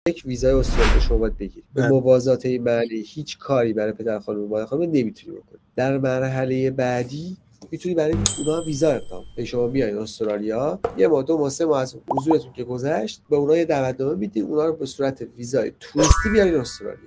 یک ویزای استرالیا شما باید بگیری. به موازات این معنی هیچ کاری برای پدر خانم و مادر خانم نمیتونی بکنی. در مرحله بعدی میتونی برای اونا ویزا اقدام کنی. شما بیاین استرالیا، یه ماه 2 ماه 3 ماه از حضورتون که گذشت به اونا یه دعوتنامه میدین، اونا رو به صورت ویزای توریستی بیارین استرالیا.